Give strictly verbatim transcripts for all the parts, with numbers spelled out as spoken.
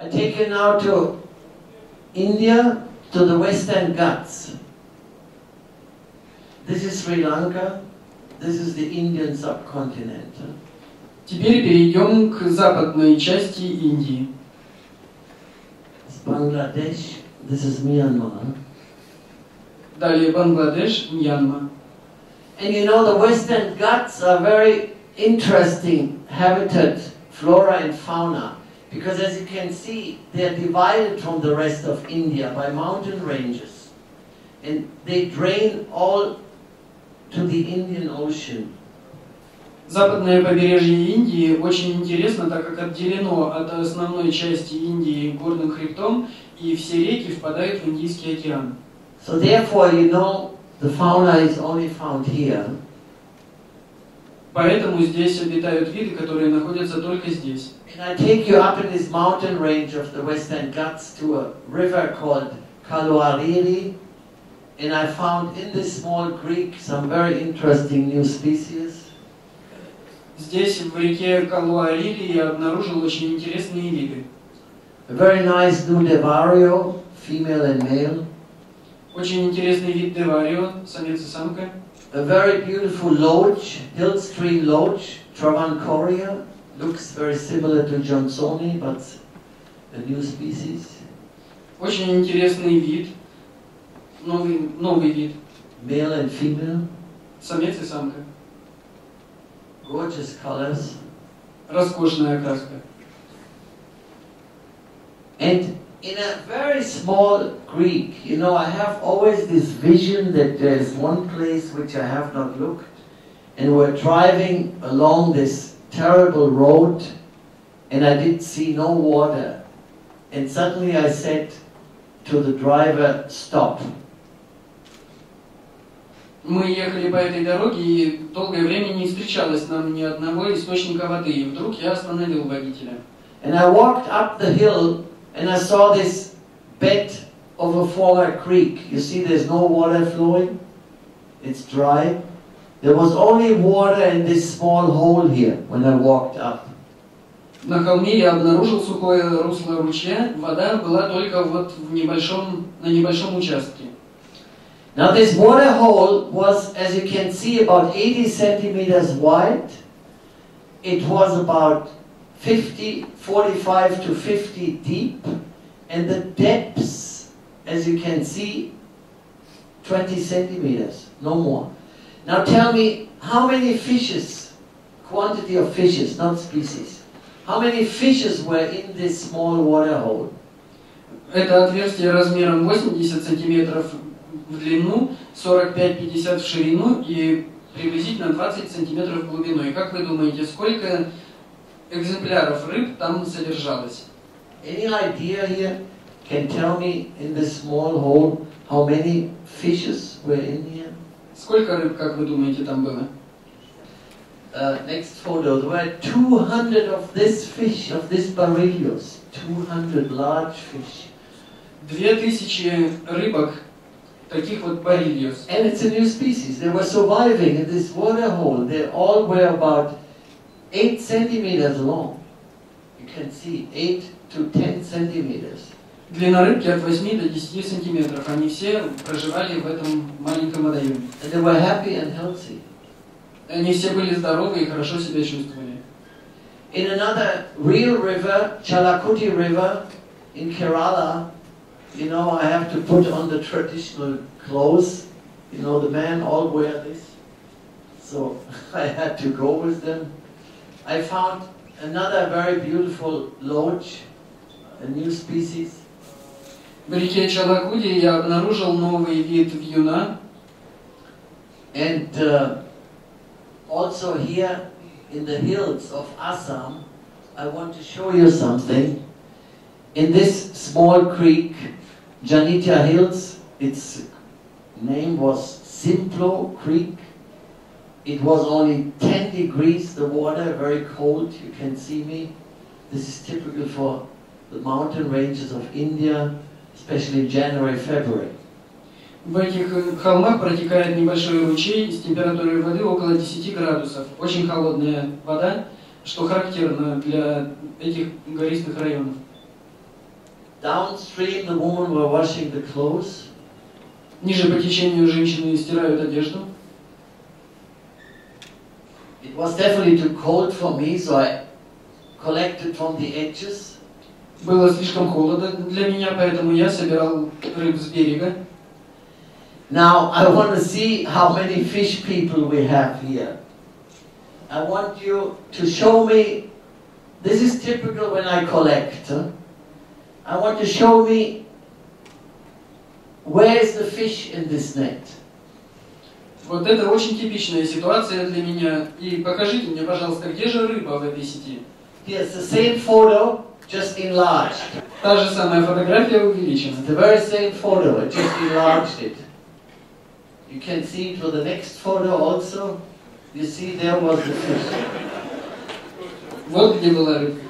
I take you now to India, to the Western Ghats. This is Sri Lanka. This is the Indian subcontinent. Теперь перейдем к западной части Индии. It's Bangladesh. This is Myanmar. Далее Бангладеш, Мьянма. And you know, the Western Ghats are very interesting habitat, flora and fauna, because as you can see, they are divided from the rest of India by mountain ranges, and they drain all to the Indian Ocean. Западное побережье Индии очень интересно, так как отделено от основной части Индии горным хребтом, и все реки впадают в Индийский океан. So therefore, you know, the fauna is only found here. Поэтому здесь обитают виды, которые находятся только здесь. And I take you up in this mountain range of the Western Ghats to a river called Kaluariri, and I found in this small creek some very interesting new species. Здесь, в реке Калуарири, я обнаружил очень интересные виды. A very nice Nudevario, female and male. Очень интересный вид Деварио, самец и самка. A very beautiful loach, hill stream loach, Travancoria. Looks very similar to Johnsoni, but a new species. Очень интересный вид, новый, новый вид. Male and female. Самец и самка. Gorgeous colors. Роскошная окраска. And in a very small creek, you know, I have always this vision that there's one place which I have not looked, and we're driving along this terrible road, and I did see no water, and suddenly I said to the driver, stop. Мы ехали по этой дороге, и долгое время не встречалось нам ни одного источника воды, и вдруг я остановил водителя. And I walked up the hill, and I saw this bed of a former creek. You see, there's no water flowing. It's dry. There was only water in this small hole here when I walked up. На холме я обнаружил сухое русло ручья. Вода была только вот в небольшом, на небольшом участке. Now this water hole was, as you can see, about eighty centimeters wide. It was about fifty, forty-five to fifty deep, and the depths, as you can see, twenty centimeters, no more. Now tell me, how many fishes, quantity of fishes, not species, how many fishes were in this small water hole? Это отверстие размером восемьдесят сантиметров в длину, сорок пять — пятьдесят в ширину и приблизительно двадцать сантиметров в глубину. И как вы думаете, сколько экземпляров рыб там содержалось? Any idea here? Can tell me in this small hole how many fishes were in here? Сколько рыб, как вы думаете, там было? Uh, next photo. There were two hundred of this fish, of this Barilius. two hundred large fish. Две тысячи рыбок, таких вот барильос. And it's a new species. They were surviving in this water hole. They all were about eight centimeters long. You can see eight to ten centimeters. Длина рыбки от восьми до десяти сантиметров. Они все проживали в этом маленьком водоеме. And they were happy and healthy. Они все были здоровы и хорошо себя чувствовали. In another real river, Chalakuti River, in Kerala, you know, I have to put on the traditional clothes. You know, the men all wear this. So I had to go with them. I found another very beautiful loach, a new species. В реке Чалакуди я обнаружил новый вид вьюна. And uh, also here in the hills of Assam, I want to show you something. In this small creek, Janitya Hills, its name was Simplo Creek. It was only ten degrees, the water, very cold, you can see me. This is typical for the mountain ranges of India, especially in January, February. В этих холмах протекает небольшой ручей с температурой воды около десяти градусов. Очень холодная вода, что характерно для этих гористых районов. Downstream, the women were washing the clothes. Ниже по течению женщины стирают одежду. It was definitely too cold for me, so I collected from the edges. Было слишком холодно для меня, поэтому я собирал рыб с берега. Now I want to see how many fish people we have here. I want you to show me, this is typical when I collect. Huh? I want to show me where is the fish in this net. Вот это очень типичная ситуация для меня. И покажите мне, пожалуйста, где же рыба в этой сети? Here's the same photo, just enlarged. Та же самая фотография увеличена. It's the very same photo, I just enlarged it. You can see it for the next photo also. You see there was the fish. Вот где была рыба.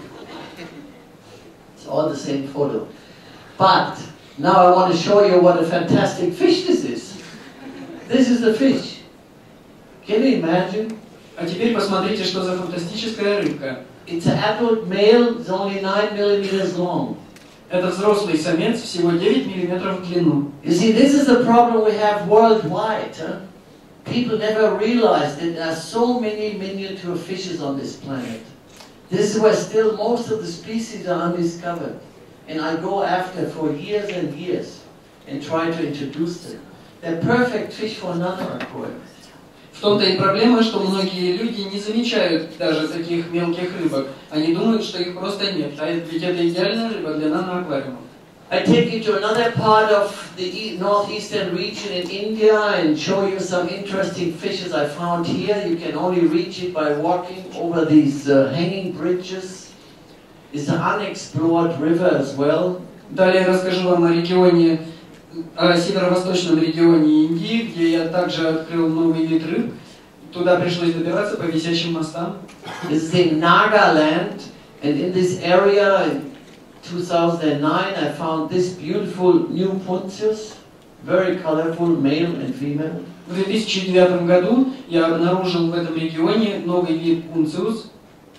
It's all the same photo. But now I want to show you what a fantastic fish this is. This is the fish. Can you imagine? А теперь посмотрите, что за фантастическая рыбка. It's an adult male, it's only nine millimeters long. Это взрослый самец, всего девять миллиметров в длину. You see, this is the problem we have worldwide. Huh? People never realize that there are so many miniature fishes on this planet. This is where still most of the species are undiscovered. And I go after for years and years and try to introduce them. They're perfect fish for another aquarium. В том-то и проблема, что многие люди не замечают даже таких мелких рыбок. Они думают, что их просто нет. А ведь это идеальная рыба для наноаквариума. I take you to another part of the northeastern region in India and show you some interesting fishes I found here. You can only reach it by walking over these uh, hanging bridges. It's an unexplored river as well. Далее расскажу вам о регионе, о северо-восточном регионе Индии, где я также открыл новый вид рыб. Туда пришлось добираться по висячим мостам. This is in Nagaland, and in this area in two thousand nine I found this beautiful new Puntius, very colorful, male and female. В две тысячи девятом году я обнаружил в этом регионе новый вид пунциус.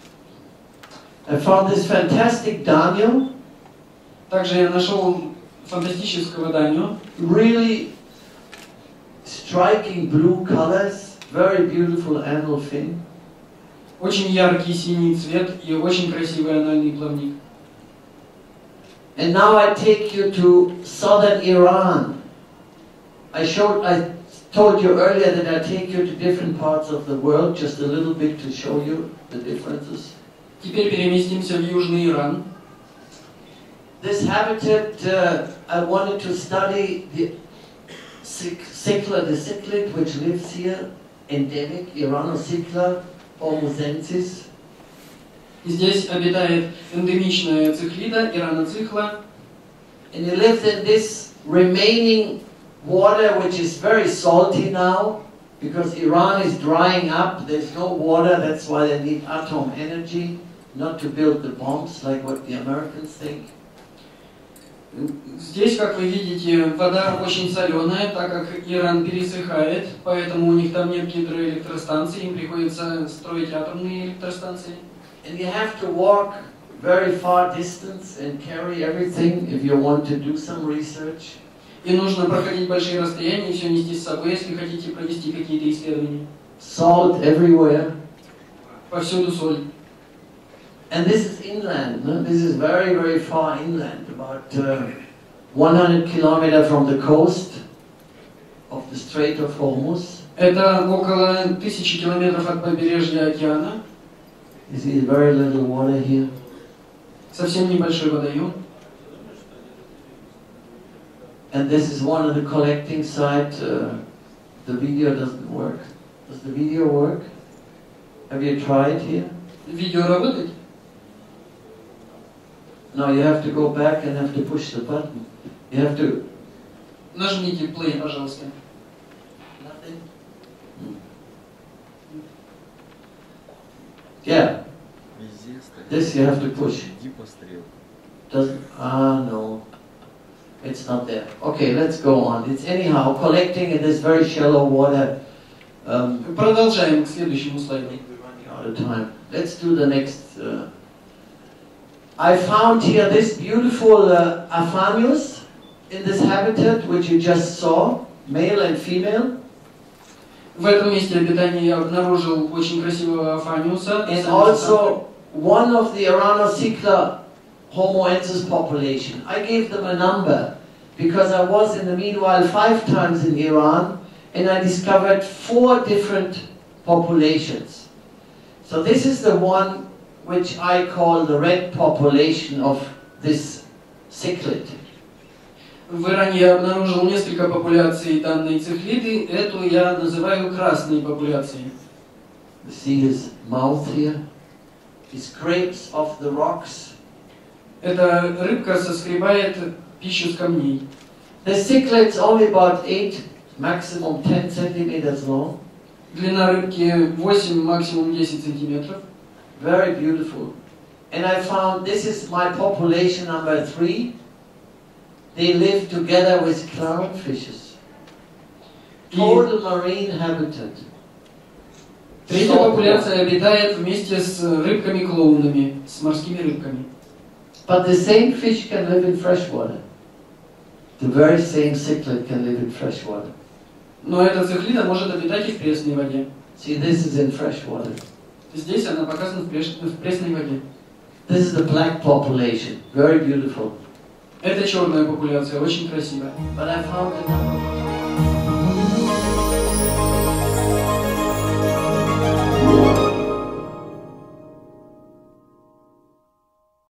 I found this fantastic Daniel. Также я нашел фантастического данью. Really striking blue colors, very beautiful anal fin. Очень яркий синий цвет и очень красивый анальный плавник. And now I take you to southern Iran. I showed, I told you earlier that I take you to different parts of the world, just a little bit to show you the differences. Теперь переместимся в Южный Иран. This habitat, uh, I wanted to study the cichlid, the cichlid which lives here, endemic, Iranocicla formosensis. Здесь обитает эндемичная цихлида, ираноцихла. And he lives in this remaining water which is very salty now, because Iran is drying up, there's no water, that's why they need atom energy, not to build the bombs like what the Americans think. Здесь, как вы видите, вода очень соленая, так как Иран пересыхает, поэтому у них там нет гидроэлектростанций, им приходится строить атомные электростанции. And you have to walk very far distance and carry everything if you want to do some research. И нужно проходить большие расстояния и все нести с собой, если хотите провести какие-то исследования. Salt everywhere. Повсюду соль. And this is inland. No? This is very, very far inland, about uh, one hundred kilometers from the coast of the Strait of Hormuz. Это около тысячи километров от побережья океана. You see very little water here. Совсем небольшой водоем. And this is one of the collecting sites. Uh, the video doesn't work. Does the video work? Have you tried here? Видео работает? No, you have to go back and have to push the button. You have to... Нажмите play, пожалуйста. Nothing? Hmm. Yeah. This you have to push. Doesn't... Ah, no. It's not there. Okay, let's go on. It's anyhow collecting in this very shallow water. Um, Продолжаем к следующему слайду. running out of time. Let's do the next... Uh, I found here this beautiful uh, Aphanius in this habitat, which you just saw, male and female. В этом месте обитания я обнаружил очень красивого Афаниуса. And also one of the Aranocicla homoensis population. I gave them a number because I was in the meanwhile five times in Iran and I discovered four different populations. So this is the one which I call the red population of this cichlid. В Иране я обнаружил несколько популяций данной цихлиды. Эту я называю красной популяцией. You see his mouth here? He scrapes off the rocks. Эта рыбка соскребает пищу с камней. The cichlid's only about eight, maximum ten centimeters long. Длина рыбки восемь, максимум десять сантиметров. Very beautiful. And I found this is my population number three. They live together with clownfishes. Total marine habitat. Третья популяция обитает вместе с рыбками-клоунами, с морскими рыбками. But the same fish can live in fresh water. The very same cichlid can live in fresh water. Но эта цихлида может обитать и в пресной воде. See, this is in fresh water. Здесь она показана в, преш... в пресной воде. This is the black population. Very beautiful. Это черная популяция, очень красивая. But I found another one.